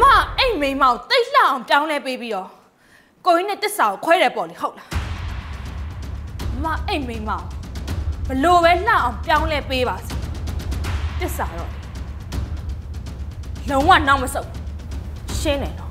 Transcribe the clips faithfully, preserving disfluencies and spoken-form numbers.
အိမ်မိန်းမောင်တိတ်လှအောင်ပြောင်းလဲပေးပြီးတော့ကိုကြီးနဲ့တစ္ဆာကိုခွဲတယ်ပေါ့လေဟုတ်လားမအိမ်မိန်းမောင်ဘလို့ပဲလှအောင်ပြောင်းလဲပေးပါစေတစ္ဆာတော့လုံးဝနောက်မဆုတ်ရှင်းတယ်နော်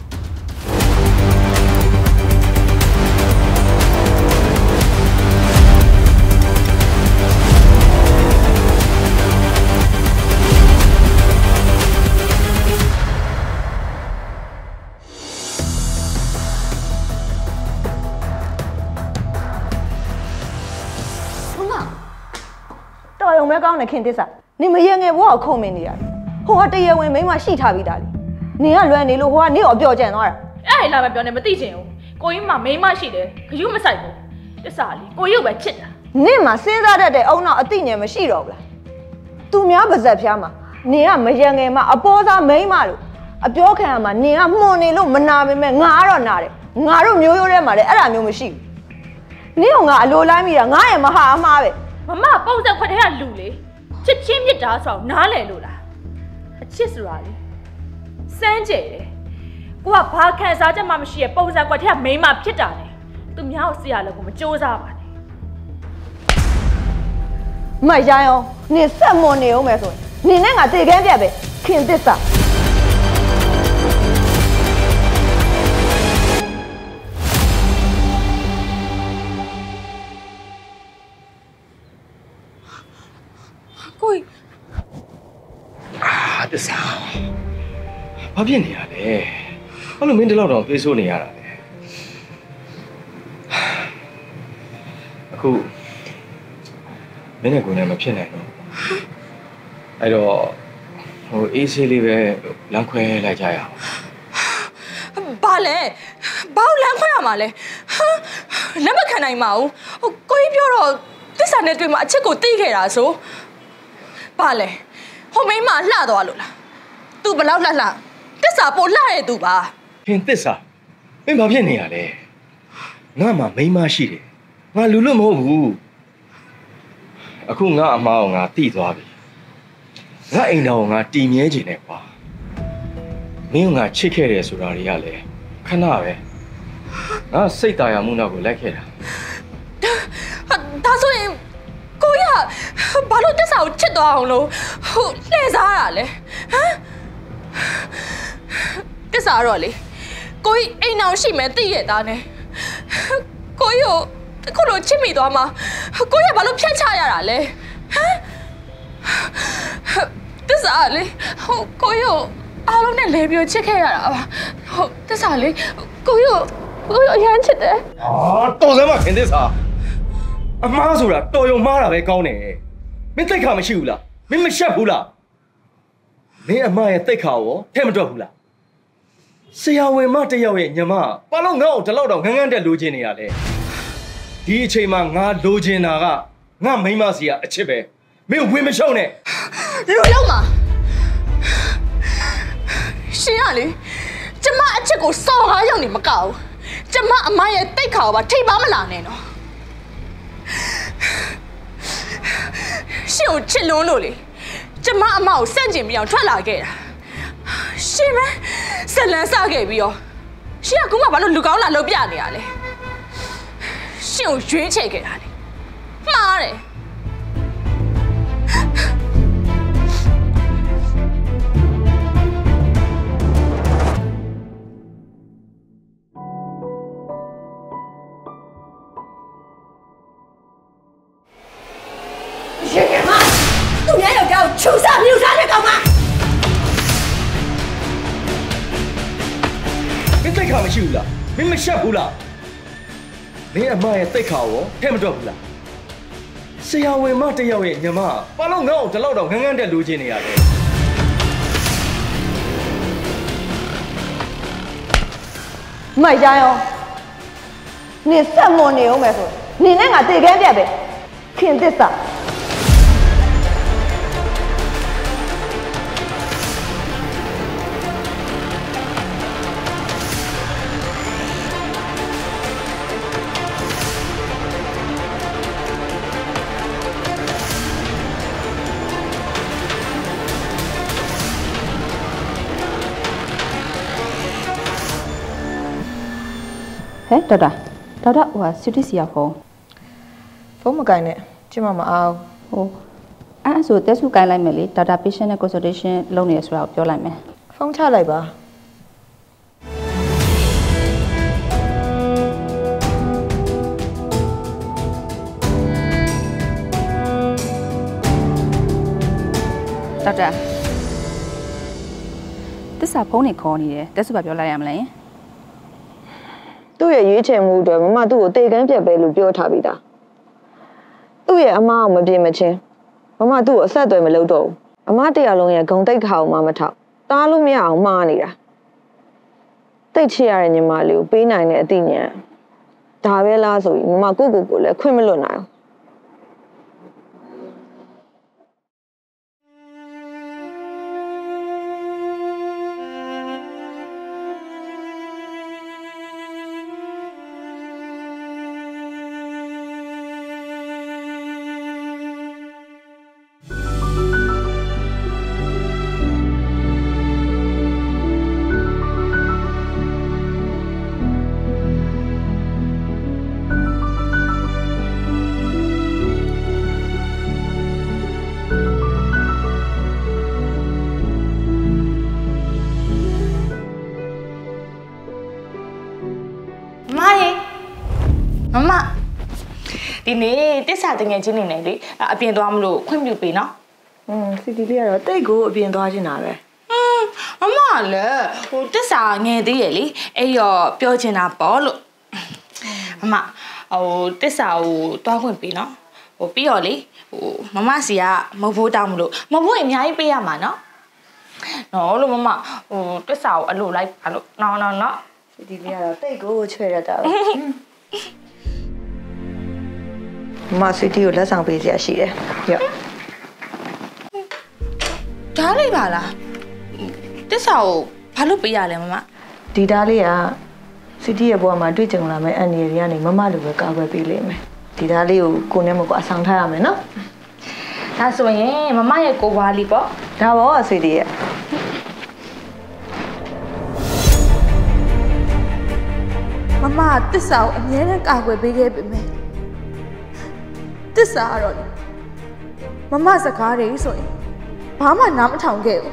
တော်ရုံပဲကောင်းတယ်ခင်သစ္စာနင်မရငယ်ဘဝကိုခုံမင်းနေရတယ်ဟိုကတရားဝင်မိန်းမရှိထားပြီးသားလေနင်ကလွယ်နေလို့ဟိုကနင့်ကိုအပြော့ကျန်သွားတာအဲ့ဒါလာမပြောနဲ့မသိချင်ဘူးကိုကြီးမှမိန်းမရှိတယ်ခရုမဆိုင်ဘူးတစ္ဆာလီကိုရုပ်ပဲချစ်တာနင့်မှာစဉ်းစားတတ်တဲ့အုံနောက်အသိဉာဏ်မရှိတော့ဘူးလားသူများပါဇက်ဖျားမှာနင်ကမရငယ်မှာအပေါ်စားမိန်းမလို့အပြောခံရမှာနင်ကမှုန်နေလို့မနာပေမဲ့ငါကတော့နာတယ်ငါတို့မျိုးရိုးထဲမှာလည်းအဲ့ဒါမျိုးမရှိဘူးနင့်ကငါအလိုလိုက်မိတာငါရဲ့မဟာအမှားပဲမမပုံစံခွက်တဲ့ကလူလေချစ်ချင်းမြစ်တာဆိုတော့နားလည်လို့လားအချစ်ဆိုတာလေစမ်းကြဲတယ်ကိုကဘာခံစားချက်မှမရှိရဲ့ပုံစံခွက်တဲ့ကမိန်းမဖြစ်တာလေသူများကိုဆရာလည်းကိုမစူးစားပါနဲ့မရိုင်းအောင်နင်ဆက်မွန်နေအောင်မယ်ဆိုရင်နင်နဲ့ငါတေကန်းပြတ်ပဲခင်သစ္စာကိုကြီးအာတစ္ဆာဘာဖြစ်နေရလဲဘာလို့မင်းဒီလောက်တော့သွေးဆိုးနေရတာလဲအခုမင်းနဲ့ကိုယ်နဲ့မဖြစ်နိုင်တော့အဲ့တော့ဟိုအေးဆေးလေးပဲလမ်းခွဲလိုက်ကြရအောင်ဘာလဲဘာလို့လမ်းခွဲရမှာလဲလက်မခံနိုင်ပါဘူးဟိုကိုကြီးပြောတော့တစ္ဆာနဲ့တွေ့မှာအချစ်ကိုသိခဲ့တာဆိုဘာလဲဟိုမိန်းမလှသွားလို့လား तू ဘလောက်လှလှတစ္ဆာပိုလှရဲ့ तू ပါခင်တစ္ဆာမင်းဘာဖြစ်နေရလဲငါမှမိန်းမရှိတယ်ငါလူလို့မဟုတ်ဘူးအခုငါအမားကိုငါတိသွားပြီငါအိမ်တော်ကိုငါတီမြဲခြင်းနဲ့ကွာမင်းကငါချစ်ခဲ့တယ်ဆိုတာတွေကလည်းခဏပဲငါစိတ်ตายရမှုနောက်ကိုလိုက်ခဲ့တာဒါဆိုရင်ကိုရဘာလို့တစ္ဆာကိုချစ်သွားအောင်လို့ဟိုလှည့်စားရလဲဟမ်တစ္ဆာတော့လေကိုကြီးအိမ်အောင်ရှိမယ်သိရသားနဲ့ကိုကြီးကိုအခုလိုချစ်မိသွားမှာကိုကြီးကဘာလို့ဖျက်ချရတာလဲဟမ်တစ္ဆာလေဟိုကိုကြီးကိုအားလုံးနဲ့လဲပြီးချစ်ခဲ့ရတာပါဟုတ်တစ္ဆာလေကိုကြီးကိုကိုကြီးအရန်ချစ်တယ်အာတော်စမ်းမခင်တစ္ဆာအမားဆိုတာတော်ရုံမားတာပဲကောင်းတယ်မင်းတိတ်ခါမရှိဘူးလားမင်းမရှက်ဘူးလားမင်းအမရဲ့တိတ်ခါရောထဲမတွက်ဘူးလားဆရာဝန်မတယောက်ရဲ့ညမဘာလို့ငါ့ကိုဒီလောက်တော့ငန်းငန်းတက်လိုချင်နေရလဲဒီအချိန်မှာငါလိုချင်တာကငါမိန်းမစီကအချစ်ပဲမင်းဝင်မရှုံးနဲ့လူလုံးမှာရှင်ရလေကျမအချစ်ကိုစော်ကားရောက်နေမကောက်ကျမအမရဲ့တိတ်ခါကိုပါထိပ်ပါမလာနဲ့နော်ရှင်ကိုချစ်လွန်းလို့လေကျမအမကိုစန့်ကျင်ပြီးအောင်ထွက်လာခဲ့တာရှင်မဇလန်းစခဲ့ပြီးတော့ရှင်ကခုမှဘာလို့လူကောင်းလာလုပ်ပြနေရလဲရှင်ကိုရွေးချယ်ခဲ့တာလေမှားတယ်ချူစားမြူစားတဲ့ကောင်မမင်းတိတ်ခါမရှိဘူးလားမင်းမရှက်ဘူးလားမင်းအမရဲ့တိတ်ခါရောထဲမတွက်ဘူးလားဆရာဝန်မတယောက်ရဲ့ညမဘာလို့ငါ့ကိုဒီလောက်တော့ငန်းငန်းတက်လိုချင်နေရလဲမရိုင်းအောင်နင်ဆက်မွန်နေအောင်မယ်ဆိုနင်နဲ့ငါတေကန်းပြတ်ပဲခင်သစ္စာဟဲ့ဒေါက်တာဒေါက်တာဟိုစီတီစီရဖုန်းဖုန်းမကင်နဲ့ကျမမအောင်ဟိုအဲ့အဆိုတက်စုကိုင်းလိုက်မယ်လေဒေါက်တာ patient နဲ့ consultation လုပ်နေရဆိုတာကိုပြောလိုက်မယ်ဖုန်းချလိုက်ပါဒေါက်တာတစ္ဆာဖုန်းနေခေါ်နေတယ်တက်စုပါပြောလိုက်ရမလားသူ့ရဲ့ရွေးချယ်မှုအတွက်မမသူ့ကိုတေကန်းပြတ်ပဲလို့ပြောထားပြီးသားသူ့ရဲ့အမားအောင်မပြေမချင်းမမသူ့ကိုအဆက်အသွယ်မလုပ်တော့ဘူးအမတရားလုံးရဲ့ဂုံတိတ်ခါအောင်မမထောက်တားလို့မရအောင်မှားနေတာတိတ်ချရတဲ့ညီမလေးကိုပေးနိုင်တဲ့အသိဉာဏ်ဒါပဲလားဆိုပြီးမမကိုကိုကိုလည်းခွင့်မလွတ်နိုင်ဘူးဒီနေ့တစ္ဆာတငယ်ချင်းနေနေလေအပြင်သွားမလို့ခွင့်ပြုပေးနော်อืมစီတီလေးကတော့တိတ်ကိုအပြင်သွားချင်တာပဲอืมမမလည်းဟိုတစ္ဆာငယ်သေးရလေအဲ့ရောပြောချင်တာပေါ့လို့မမဟိုတစ္ဆာကိုတွားခွင့်ပေးနော်ဟိုပြီးတော့လေဟိုမမစီကမဟုတ်တောင်းမလို့မဟုတ်အများကြီးပေးရမှာနော်နော်လို့မမဟိုတစ္ဆာကိုအလိုလိုက်ပါလို့နော်နော်နော်စီတီလေးကတော့တိတ်ကိုချွဲရတာပဲမစီတီကိုလက်ဆောင်ပေးစရာရှိတယ်ရော့ဒါလေးပါလားတစ္ဆာကိုဘာလို့ပေးရလဲမမဒီသားလေးကစီတီရဲ့ဘဝမှာတွေ့ကြုံလာမယ့်အန်ဒီရီကနေမမလိုပဲကာကွယ်ပေးလိမ့်မယ်ဒီသားလေးကိုကိုနဲ့မကွာအဆောင်ထားရမယ်နော်ဒါဆိုရင်မမရဲ့ကိုဘွားလေးပေါ့ဒါပေါ့စီတီရဲ့မမတစ္ဆာကိုအမြဲတမ်းကာကွယ်ပေးခဲ့ပေမဲ့တစ္ဆာကတော့မမစကားတွေဆိုရင်ဘာမှနားမထောင်ခဲ့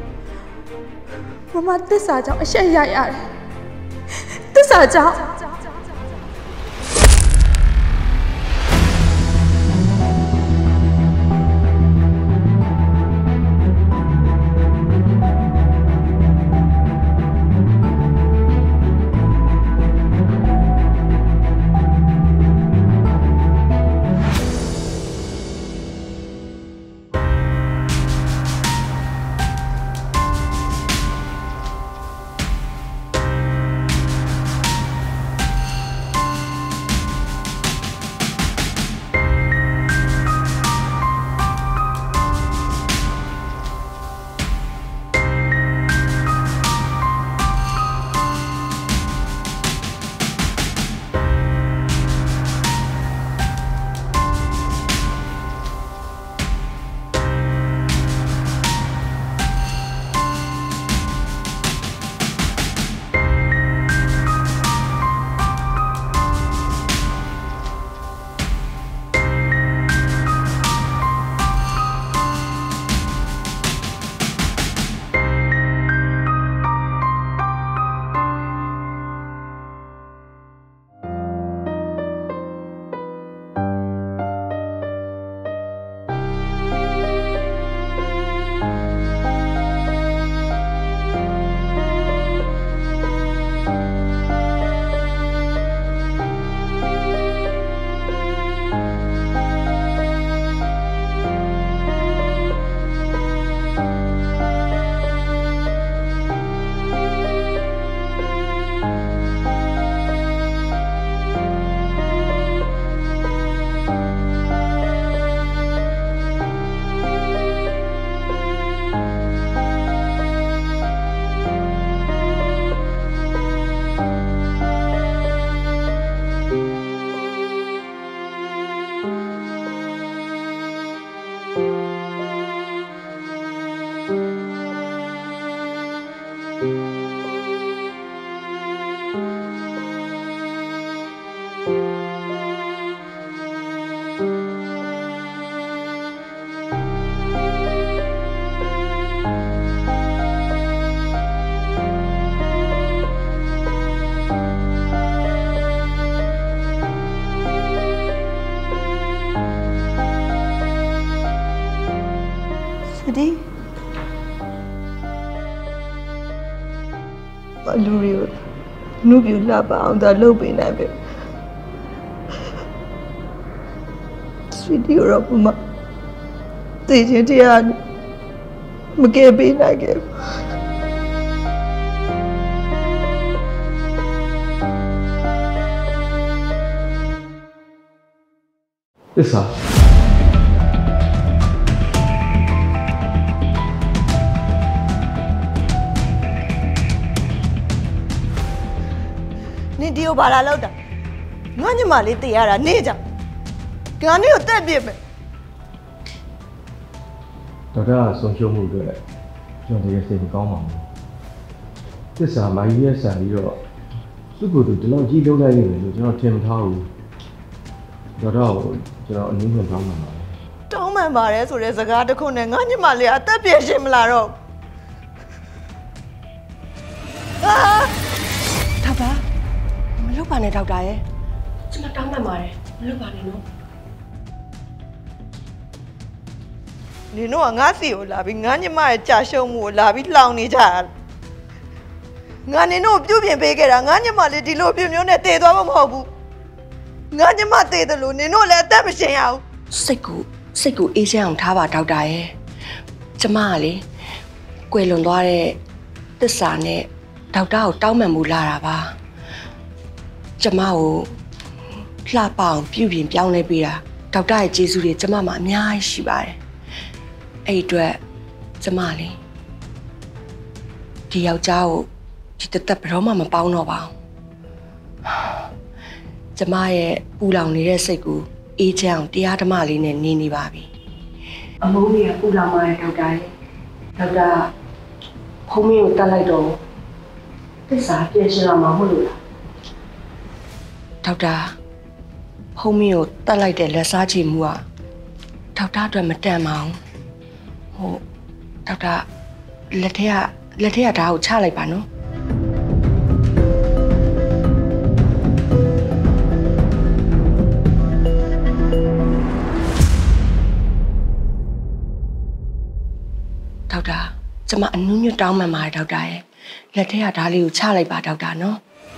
ဘူးမမတစ္ဆာကြောင့်အရှက်ရရတယ်တစ္ဆာကြောင့်ဒီဘာလူရီနုပြလာပါအောင်ဒါလုပ်ပေးနိုင်ပဲဆွေဒီရောမတေးချင်းတရားမကဲပေးနိုင်ခဲ့သစ္စာနင်ဒီကိုဘာလာလောက်တာငါညမလေးတည်ရတာနေကြငါနေကိုတက်ပြစ်မယ်ဒေါက်တာဆုံးရှုံးမှုအတွက်ကျွန်တော်တကယ်စိတ်မကောင်းပါဘူးသစ္စာမိုင်းရဲ့ဆန်ပြီးတော့သူ့ကိုယ်သူဒီလောက်ကြီးလုံးလိုက်နေတယ်လို့ကျွန်တော်ထင်မထားဘူးဒေါက်တာကိုကျွန်တော်အနည်းငယ်တောင်းပန်ပါတယ်တောင်းပန်ပါတယ်ဆိုတဲ့စကားတစ်ခုနဲ့ငါညမလေးအသက်ပြည့်ရှင်မလားတော့အာဒါပါမလုပ်ပါနဲ့ဒေါက်တာရဲ့ကျွန်မတောင်းပန်ပါတယ်မလုပ်ပါနဲ့နော်နင်တို့ကငါစီကိုလာပြီးငါညမရဲ့ကြာရှုံးမှုကိုလာပြီးလှောင်နေကြတာငါနင်တို့ပြုတ်ပြင်ပေးခဲ့တာငါညမလေးဒီလိုပြမျိုးနဲ့တည်သွားမှာမဟုတ်ဘူးငါညမတည်တယ်လို့နင်တို့လည်းအသက်မရှင်ရဘူးစိတ်ကိုစိတ်ကိုအေးချမ်းအောင်ထားပါဒေါက်တာရဲ့ကျမကလေကွယ်လွန်သွားတဲ့သစ္စာနဲ့ဒေါက်တာကိုတောင်းပန်မှုလာတာပါကျမကိုလှပအောင်ပြုပြင်ပြောင်းလဲပေးတာဒေါက်တာရဲ့ကျေးဇူးတွေကျမမှာအများကြီးရှိပါတယ်အဲ့အတွက်ကျမလေးဒီယောက်ျားကိုဒီတသက်ဘယ်တော့မှမပေါင်းတော့ပါဘူးကျမရဲ့ပူလောင်နေတဲ့စိတ်ကိုအေးချမ်းအောင်တရားဓမ္မလေးနဲ့နေနေပါပြီအမုန်းကြီးကပူလောင်มาတဲ့ဒေါက်တာရဲ့ဒေါက်တာဖုံးမင်းကိုတတ်လိုက်တော့သစ္စာပြည့်ရှင်လာမှာမဟုတ်လို့လားဒေါက်တာဖုံးမင်းကိုတတ်လိုက်တဲ့လက်စားချေမှုကဒေါက်တာအတွက်မတန်ပါဘူးဟုတ်ဒေါက်တာလက်ထက်ကလက်ထက်ကဓာတ်ကိုချလိုက်ပါနော်ဒေါက်တာကျမအနုညွတ်တောင်းမှန်ပါတယ်ဒေါက်တာရဲ့လက်ထက်ကဓာတ်လေးကိုချလိုက်ပါဒေါက်တာနော်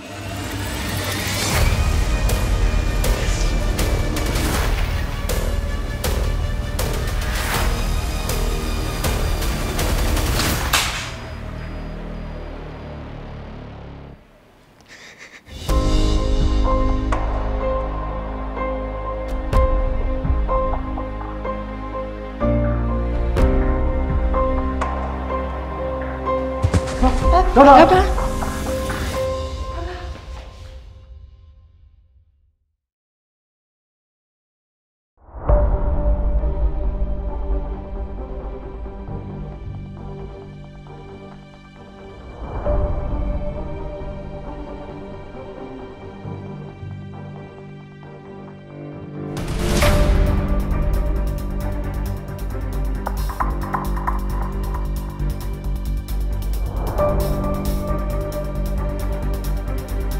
ဒေါက်တာဒေါက်တာ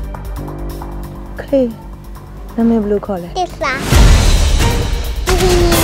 နာမည်ဘယ်လိုခေါ်လဲသစ္စာ